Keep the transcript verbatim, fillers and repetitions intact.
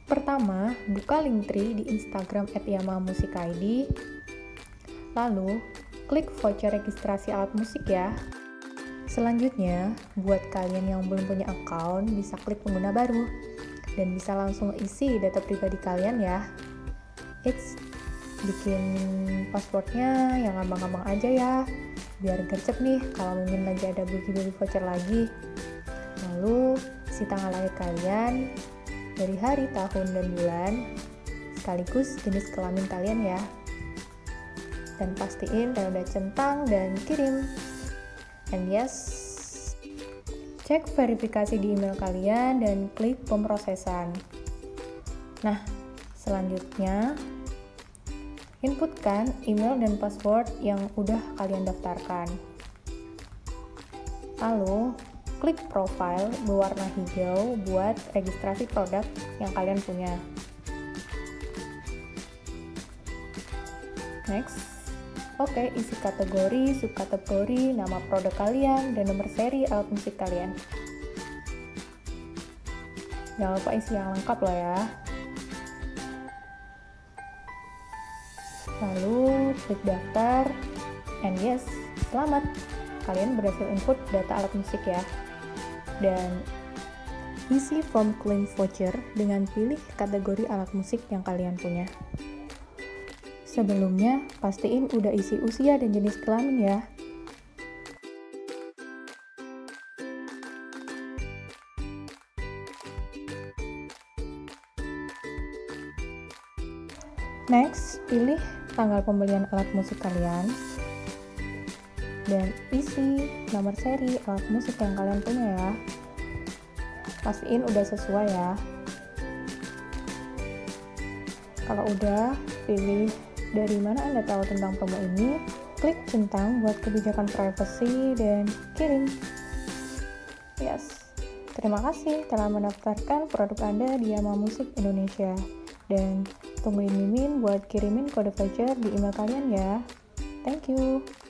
Pertama, buka Linktree di Instagram at yamaha music i d. Lalu, klik voucher registrasi alat musik ya. Selanjutnya, buat kalian yang belum punya account, bisa klik pengguna baru. Dan bisa langsung isi data pribadi kalian ya. It's bikin passwordnya yang gampang-gampang aja ya. Biar gercep nih kalau mungkin lagi ada bagi-bagi voucher lagi. Lalu, isi tanggal lahir kalian, dari hari, tahun, dan bulan, sekaligus jenis kelamin kalian ya. Dan pastiin tanda centang dan kirim. And yes, cek verifikasi di email kalian dan klik pemrosesan. Nah, selanjutnya, inputkan email dan password yang udah kalian daftarkan. Lalu, klik profile berwarna hijau buat registrasi produk yang kalian punya. Next. Oke, isi kategori, subkategori, nama produk kalian, dan nomor seri alat musik kalian. Jangan lupa isi yang lengkap loh ya. Lalu, klik daftar, and yes, selamat! Kalian berhasil input data alat musik ya. Dan isi form claim voucher dengan pilih kategori alat musik yang kalian punya. Sebelumnya, pastiin udah isi usia dan jenis kelamin ya. Next, pilih tanggal pembelian alat musik kalian. Dan isi nomor seri alat musik yang kalian punya ya. Pastiin udah sesuai ya. Kalau udah, pilih dari mana Anda tahu tentang promo ini, klik centang buat kebijakan privacy dan kirim. Yes, terima kasih telah mendaftarkan produk Anda di Yamaha Musik Indonesia. Dan tungguin Mimin buat kirimin kode voucher di email kalian ya. Thank you.